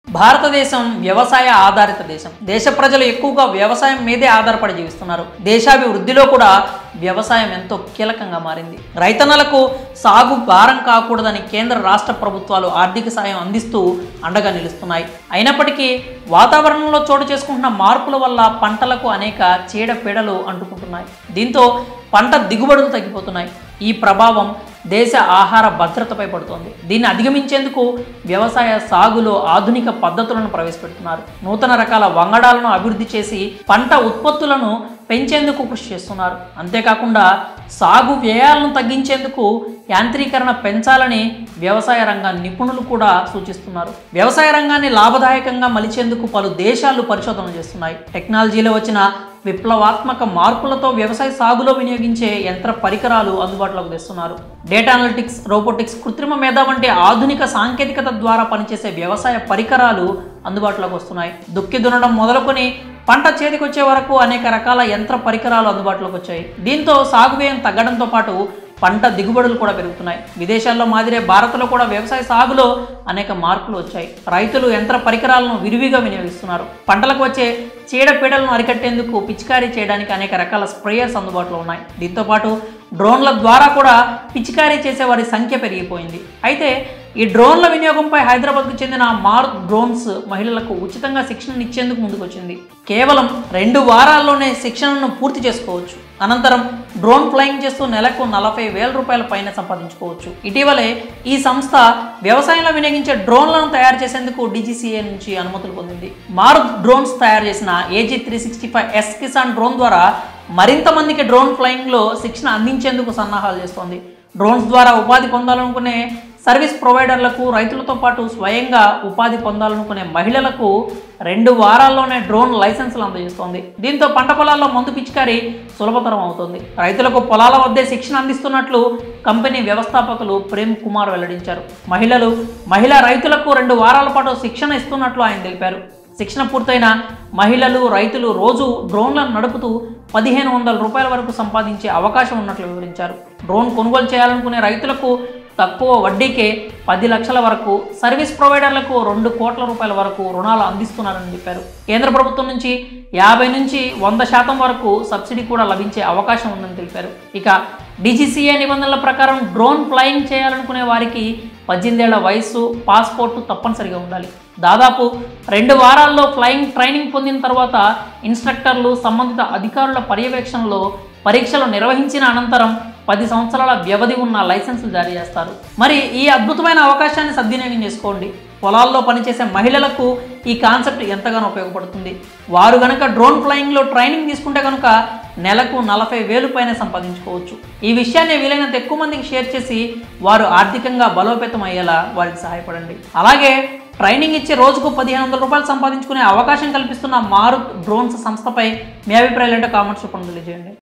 భారతదేశం వ్యవసాయ ఆధారిత దేశం. దేశ ప్రజలు ఎక్కువగా వ్యవసాయం మీదే ఆధారపడి జీవిస్తున్నారు. దేశాభివృద్ధిలో కూడా వ్యవసాయం ఎంతో కీలకంగా మారింది. రైతన్నలకు సాగు భారం కాకూడదని కేంద్ర రాష్ట్ర ప్రభుత్వాలు ఆర్థిక సాయం అందిస్తూ అండగా నిలుస్తున్నాయి. అయినప్పటికీ వాతావరణంలో చోటు చేసుకుంటున్న మార్పుల వల్ల పంటలకు అనేక చీడపీడలు అంటుకుంటున్నాయి. దీంతో పంట దిగుబడులు తగ్గిపోతున్నాయి. ఈ ప్రభావం దేశ ఆహార భద్రతపై పడుతోంది. దీన్ని అధిగమించేందుకు వ్యవసాయ సాగులో ఆధునిక పద్ధతులను ప్రవేశపెడుతున్నారు. నూతన రకాల వంగడాలను అభివృద్ధి చేసి పంట ఉత్పత్తులను పెంచేందుకు కృషి చేస్తున్నారు. అంతేకాకుండా సాగు వ్యయాలను తగ్గించేందుకు యాంత్రీకరణ పెంచాలని వ్యవసాయ రంగ నిపుణులు కూడా సూచిస్తున్నారు. వ్యవసాయ రంగాన్ని లాభదాయకంగా మలిచేందుకు పలు దేశాలు పరిశోధనలు చేస్తున్నాయి. టెక్నాలజీలో వచ్చిన విప్లవాత్మక మార్పులతో వ్యవసాయ సాగులో వినియోగించే యంత్ర పరికరాలు అందుబాటులోకి తెస్తున్నారు. డేటా అనలిటిక్స్, రోబోటిక్స్, కృత్రిమ మేధ వంటి ఆధునిక సాంకేతికత ద్వారా పనిచేసే వ్యవసాయ పరికరాలు అందుబాటులోకి వస్తున్నాయి. దుక్కి దున్నడం మొదలుకొని పంట చేతికొచ్చే వరకు అనేక రకాల యంత్ర పరికరాలు అందుబాటులోకి వచ్చాయి. దీంతో సాగు వ్యయం తగ్గడంతో పాటు పంట దిగుబడులు కూడా పెరుగుతున్నాయి. విదేశాల్లో మాదిరే భారత్లో కూడా వ్యవసాయ సాగులో అనేక మార్పులు వచ్చాయి. రైతులు యంత్ర పరికరాలను విరివిగా వినియోగిస్తున్నారు. పంటలకు వచ్చే చీడపీడలను అరికట్టేందుకు పిచికారీ చేయడానికి అనేక రకాల స్ప్రేయర్స్ అందుబాటులో ఉన్నాయి. దీంతోపాటు డ్రోన్ల ద్వారా కూడా పిచికారీ చేసే వారి సంఖ్య పెరిగిపోయింది. అయితే ఈ డ్రోన్ల వినియోగంపై హైదరాబాద్కు చెందిన మారుత్ డ్రోన్స్ మహిళలకు ఉచితంగా శిక్షణ ఇచ్చేందుకు ముందుకొచ్చింది. కేవలం 2 వారాల్లోనే శిక్షణను పూర్తి చేసుకోవచ్చు. అనంతరం డ్రోన్ ఫ్లయింగ్ చేస్తూ నెలకు 40,000 రూపాయల పైన సంపాదించుకోవచ్చు. ఇటీవలే ఈ సంస్థ వ్యవసాయంలో వినియోగించే డ్రోన్లను తయారు చేసేందుకు DGCA నుంచి అనుమతులు పొందింది. మారుత్ డ్రోన్స్ తయారు చేసిన AG365S కిసాన్ డ్రోన్ ద్వారా మరింత మందికి డ్రోన్ ఫ్లయింగ్లో శిక్షణ అందించేందుకు సన్నాహాలు చేస్తోంది. డ్రోన్స్ ద్వారా ఉపాధి పొందాలనుకునే సర్వీస్ ప్రొవైడర్లకు, రైతులతో పాటు స్వయంగా ఉపాధి పొందాలనుకునే మహిళలకు 2 వారాల్లోనే డ్రోన్ లైసెన్సులు అందజేస్తోంది. దీంతో పంట పొలాల్లో మందు పిచికారీ సులభతరం అవుతుంది. రైతులకు పొలాల వద్దే శిక్షణ అందిస్తున్నట్లు కంపెనీ వ్యవస్థాపకులు ప్రేమ్ కుమార్ వెల్లడించారు. మహిళా రైతులకు 2 వారాల పాటు శిక్షణ ఇస్తున్నట్లు ఆయన తెలిపారు. శిక్షణ పూర్తయిన మహిళలు, రైతులు రోజు డ్రోన్లను నడుపుతూ 1,500 రూపాయల వరకు సంపాదించే అవకాశం ఉన్నట్లు వివరించారు. డ్రోన్ కొనుగోలు చేయాలనుకునే రైతులకు తక్కువ వడ్డీకే 10 లక్షల వరకు, సర్వీస్ ప్రొవైడర్లకు 2 కోట్ల రూపాయల వరకు రుణాలు అందిస్తున్నారని చెప్పారు. కేంద్ర ప్రభుత్వం నుంచి 50 నుంచి 100% వరకు సబ్సిడీ కూడా లభించే అవకాశం ఉందని తెలిపారు. ఇక DGCA నిబంధనల ప్రకారం డ్రోన్ ఫ్లయింగ్ చేయాలనుకునే వారికి 18 ఏళ్ల వయసు, పాస్పోర్టు తప్పనిసరిగా ఉండాలి. దాదాపు 2 వారాల్లో ఫ్లయింగ్ ట్రైనింగ్ పొందిన తర్వాత ఇన్స్ట్రక్టర్లు సంబంధిత అధికారుల పర్యవేక్షణలో పరీక్షలు నిర్వహించిన అనంతరం 10 సంవత్సరాల వ్యవధి ఉన్న లైసెన్సులు జారీ చేస్తారు. మరి ఈ అద్భుతమైన అవకాశాన్ని సద్వినియోగం చేసుకోండి. పొలాల్లో పనిచేసే మహిళలకు ఈ కాన్సెప్ట్ ఎంతగానో ఉపయోగపడుతుంది. వారు గనక డ్రోన్ ఫ్లయింగ్లో ట్రైనింగ్ తీసుకుంటే కనుక నెలకు 40,000 పైన సంపాదించుకోవచ్చు. ఈ విషయాన్ని వీలైనంత ఎక్కువ మందికి షేర్ చేసి వారు ఆర్థికంగా బలోపేతం అయ్యేలా వారికి సహాయపడండి. అలాగే ట్రైనింగ్ ఇచ్చి రోజుకు 1,500 రూపాయలు సంపాదించుకునే అవకాశం కల్పిస్తున్న మారుత్ డ్రోన్స్ సంస్థపై మీ అభిప్రాయాలు ఏంటో కామెంట్స్ రూపంలో తెలియజేయండి.